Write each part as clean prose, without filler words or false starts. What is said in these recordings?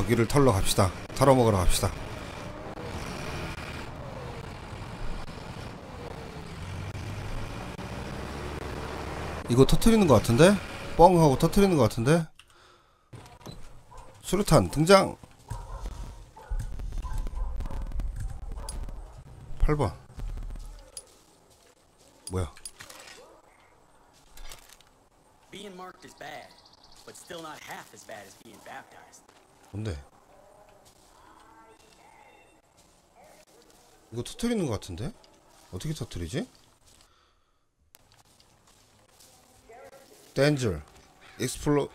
저기를 털러 갑시다. 털어먹으러 갑시다. 이거 터트리는 것 같은데? 뻥 하고 터트리는 것 같은데? 수류탄 등장! 8번 뭐야? Being marked is bad, but still not half as bad as being baptized. 뭔데? 이거 터트리는 것 같은데? 어떻게 터트리지? Danger Explode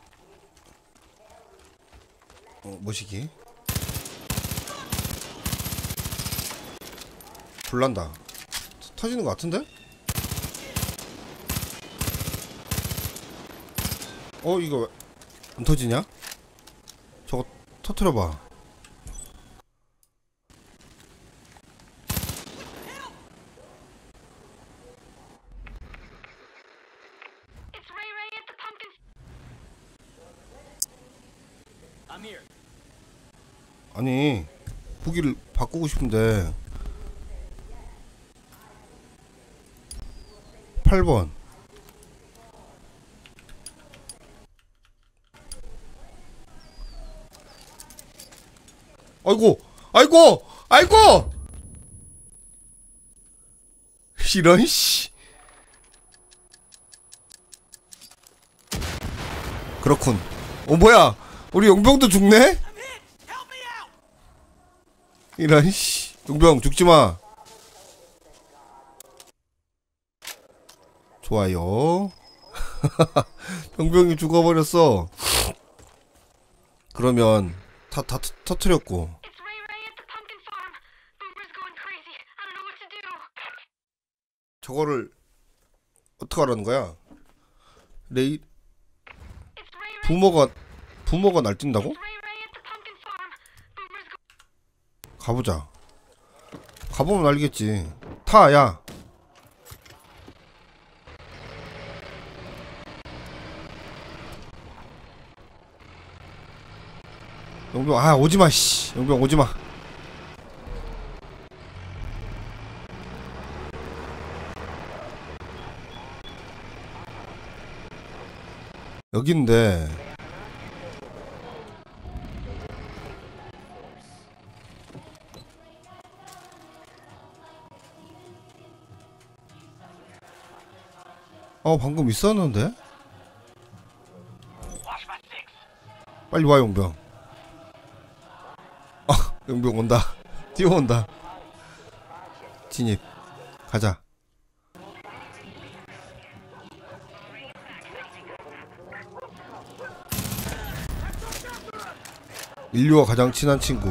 뭐시기? 불난다. 터지는 것 같은데? 이거 왜 안 터지냐? 저거 터트려봐. I'm here. 아니 무기를 바꾸고 싶은데 8번 아이고 아이고 아이고 이런 씨. 그렇군. 뭐야 우리 용병도 죽네? 이런 씨. 용병 죽지마. 좋아요. 용병이 죽어버렸어. 그러면 다 터트렸고 저거를 어떻게 하라는 거야? 부모가 날뛴다고? 가보자. 가보면 알겠지. 야. 용병 오지마 씨. 용병 오지마. 여긴데 방금 있었는데? 빨리 와 용병. 용병 온다. 뛰어온다. 진입 가자. 인류와 가장 친한 친구.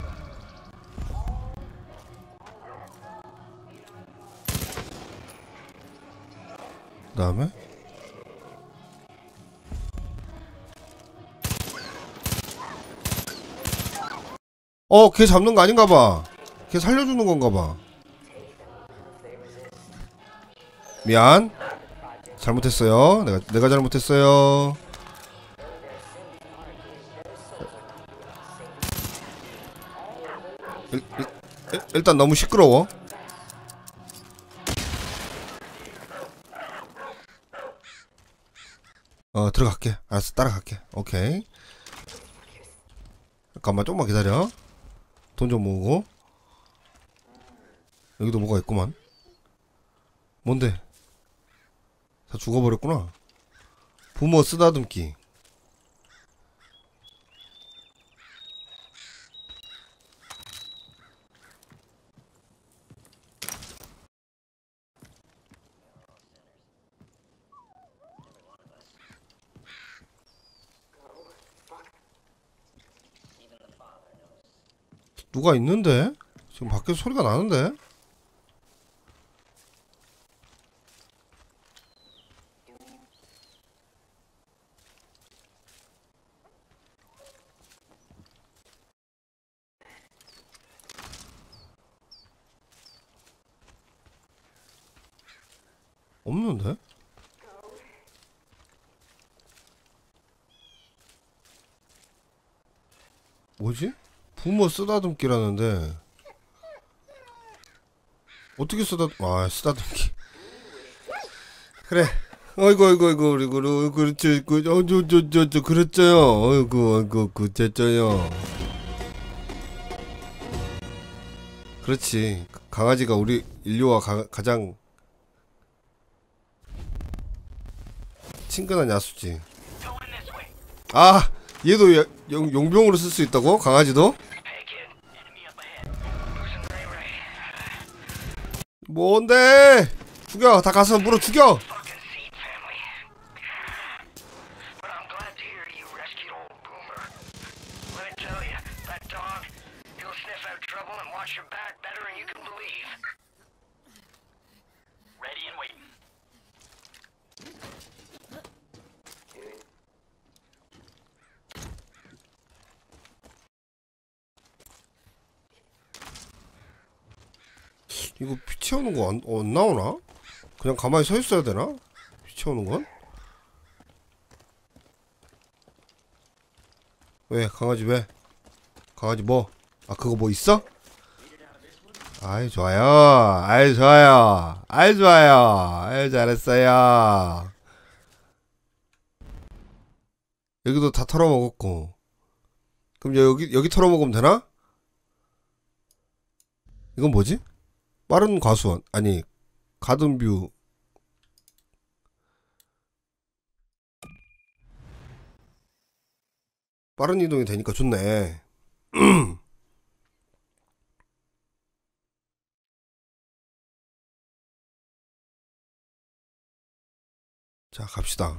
그 다음에 걔 잡는 거 아닌가봐. 걔 살려주는 건가봐. 미안. 잘못했어요. 내가 잘못했어요. 일단 너무 시끄러워. 들어갈게. 알았어, 따라갈게. 오케이. 잠깐만, 조금만 기다려. 돈 좀 모으고. 여기도 뭐가 있구만. 뭔데? 다 죽어버렸구나. 부모 쓰다듬기. 누가 있는데? 지금 밖에서 소리가 나는데? 없는데? 뭐지? 부모 쓰다듬기라는데 어떻게 쓰다듬기. 그래. 어이구 그리고 그렇죠. 저 그랬죠요. 어이구 됐죠요. 그렇지. 강아지가 우리 인류와 가장 친근한 야수지. 아, 얘도 용병으로 쓸 수 있다고? 강아지도? 뭔데? 죽여. 다 가서 물어 죽여. 이거 피 채우는 거 안 나오나? 그냥 가만히 서 있어야 되나? 피 채우는 건? 왜? 강아지 왜? 강아지 뭐? 아, 그거 뭐 있어? 아이, 좋아요. 아이, 좋아요. 아이, 좋아요. 아이, 잘했어요. 여기도 다 털어먹었고. 그럼 여기 털어먹으면 되나? 이건 뭐지? 빠른 과수원. 아니, 가든뷰. 빠른 이동이 되니까 좋네. 자, 갑시다.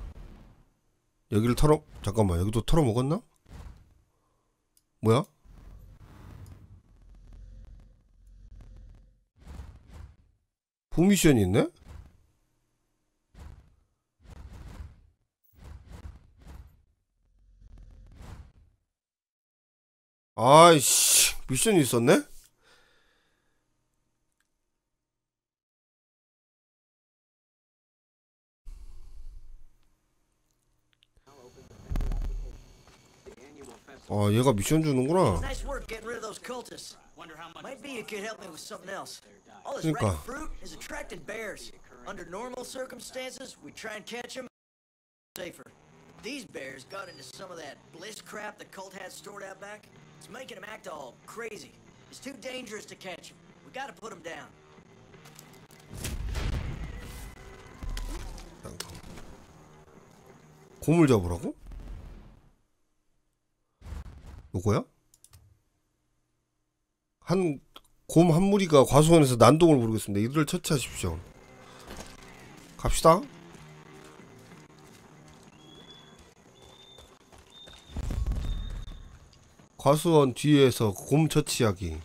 잠깐만, 여기도 털어먹었나? 뭐야? 부미션이 있네? 아이씨, 미션이 있었네? 아, 얘가 미션 주는구나. Nice work getting rid of those cultists. Wonder how much Might be you could help me with something else. All this 그러니까. red fruit is attracting bears. Under normal circumstances, we try and catch them safer. These bears got into some of that bliss crap the cult had stored out back. It's making them act all crazy. It's too dangerous to catch them. We gotta put them down. 곰을 잡으라고? 요거야? 곰 한 무리가 과수원에서 난동을 부르겠습니다. 이들을 처치하십시오. 갑시다. 과수원 뒤에서 곰 처치하기.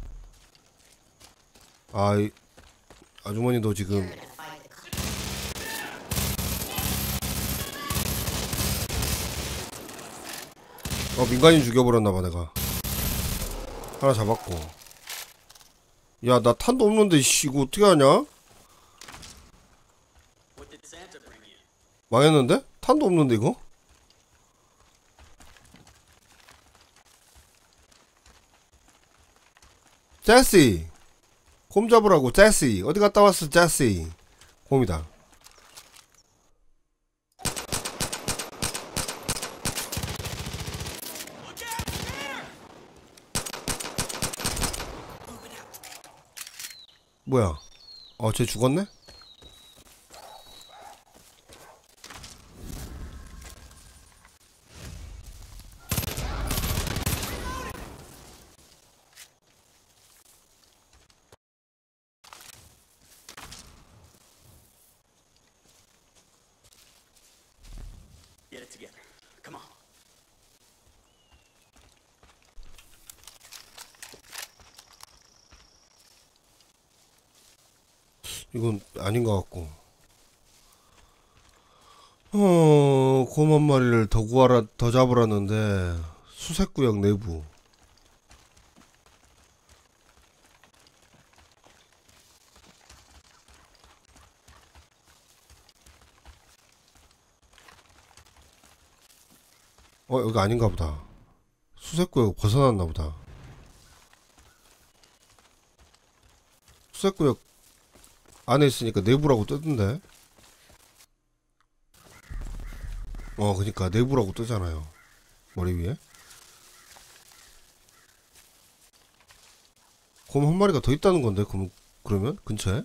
아주머니도 지금 민간인 죽여버렸나봐. 내가 하나 잡았고. 야, 나 탄도 없는데 씨, 이거 어떻게 하냐? What did Santa bring you? 망했는데? 탄도 없는데 이거? 제시! 곰 잡으라고. 제시 어디 갔다 왔어? 제시 곰이다. 뭐야? 쟤 죽었네? Get it together. Come on. 이건 아닌 것 같고. 곰 한 마리를 더 잡으라는데 수색구역 내부. 여기 아닌가 보다. 수색구역 벗어났나 보다. 수색구역 안에 있으니까 내부라고 뜨던데. 그니까 내부라고 뜨잖아요. 머리 위에. 곰 한 마리가 더 있다는 건데, 그러면 근처에?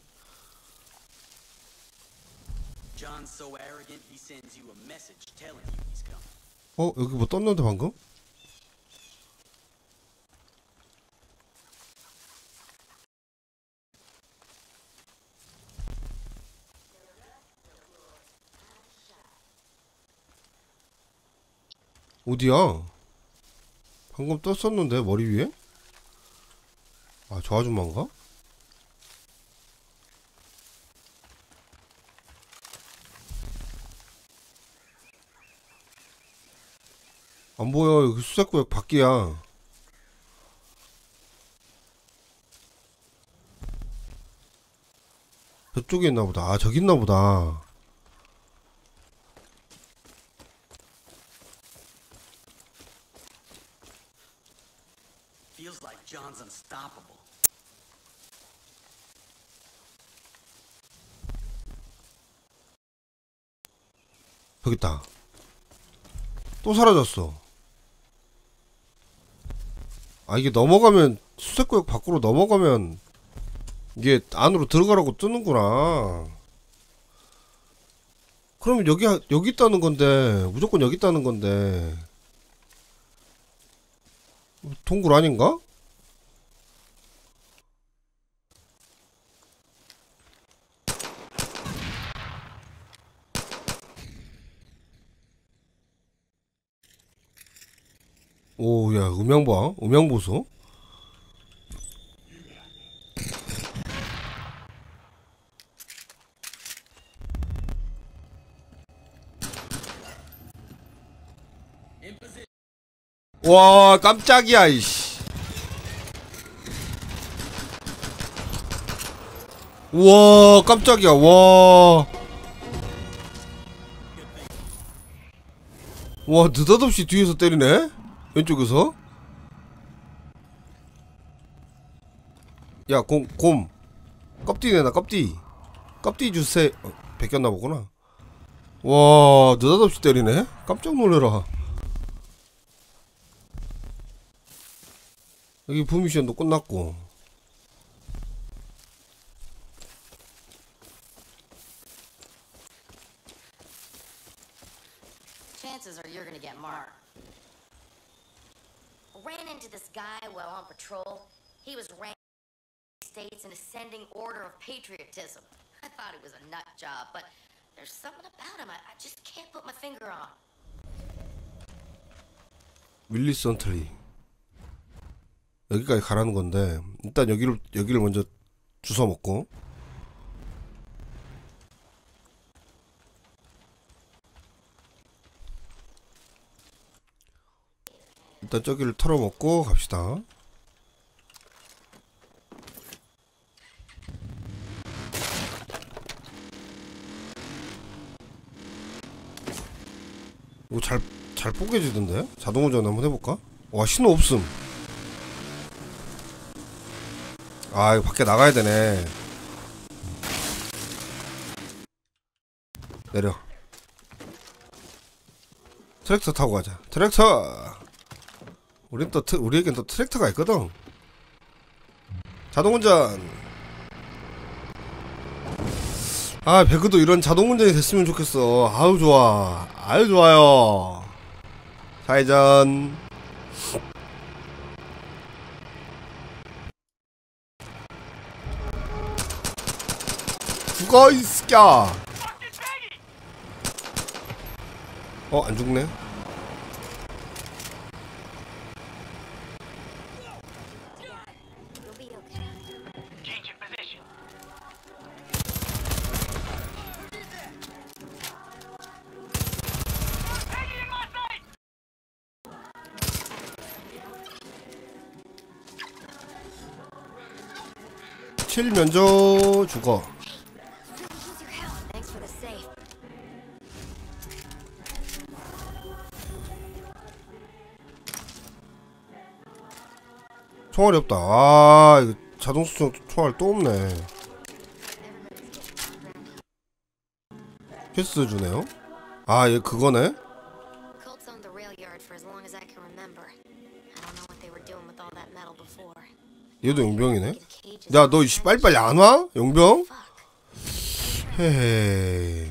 John's so arrogant he sends you a message telling you he's coming. 여기 뭐 떴는데 방금? 어디야? 방금 떴었는데 머리 위에? 아, 저 아줌마인가? 안 보여. 여기 수색구역 밖이야. 저쪽에 있나 보다. 아, 저기 있나 보다. Feels like John's unstoppable. 저기 있다. 또 사라졌어. 아, 이게 넘어가면 수색구역 밖으로 넘어가면 이게 안으로 들어가라고 뜨는구나. 그러면 여기 있다는 건데, 무조건 여기 있다는 건데, 동굴 아닌가? 오, 야, 음향 봐. 음향 보소. 와, 깜짝이야, 이씨. 와, 깜짝이야, 와. 와, 느닷없이 뒤에서 때리네? 왼쪽에서? 야, 곰. 껍데기 내놔, 껍데기. 껍데기 주세. 베꼈나 보구나. 와, 느닷없이 때리네? 깜짝 놀래라. 여기 부미션도 끝났고. Chances are you're gonna get marked. Ran into this guy while on patrol. He was ranking states in ascending order of patriotism. I thought it was a nut job, but there's something about him I just can't put my finger on. 윌리 선트리. 여기까지 가라는 건데, 일단 여기를 먼저 주워 먹고. 일단 저기를 털어먹고 갑시다. 이거 잘 뽀개지던데? 자동운전 한번 해볼까? 와, 신호 없음. 아, 이거 밖에 나가야 되네. 내려. 트랙터 타고 가자. 트랙터! 우리에겐 또 트랙터가 있거든. 자동운전! 아, 배그도 이런 자동운전이 됐으면 좋겠어. 아우, 좋아. 아유, 좋아요. 좌회전. 죽어, 이 새끼야! 안 죽네. You'll be okay. Changing position. Taking in my sight. 칠 면조 죽어. Use your help. Thanks for the safe. 총알이 없다. 아 이거 자동수정 총알 또 없네. 퀘스트 주네요. 아 얘 그거네. Colts owned the rail yard for as long as I can remember. I don't know what they were doing with all that metal before. 얘도 용병이네. 야 너 이씨 빨리빨리 안 와? 용병? Fuck. 헤헤.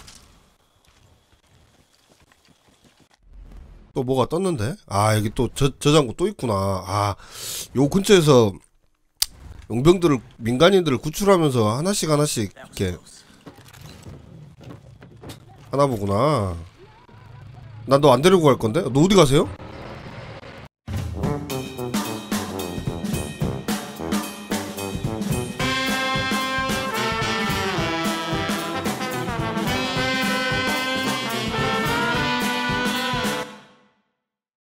또 뭐가 떴는데? 아 여기 또 저장고 또 있구나. 아 요 근처에서 용병들을 민간인들을 구출하면서 하나씩 이렇게 하나 보구나. 난 너 안 데리고 갈 건데? 너 어디 가세요?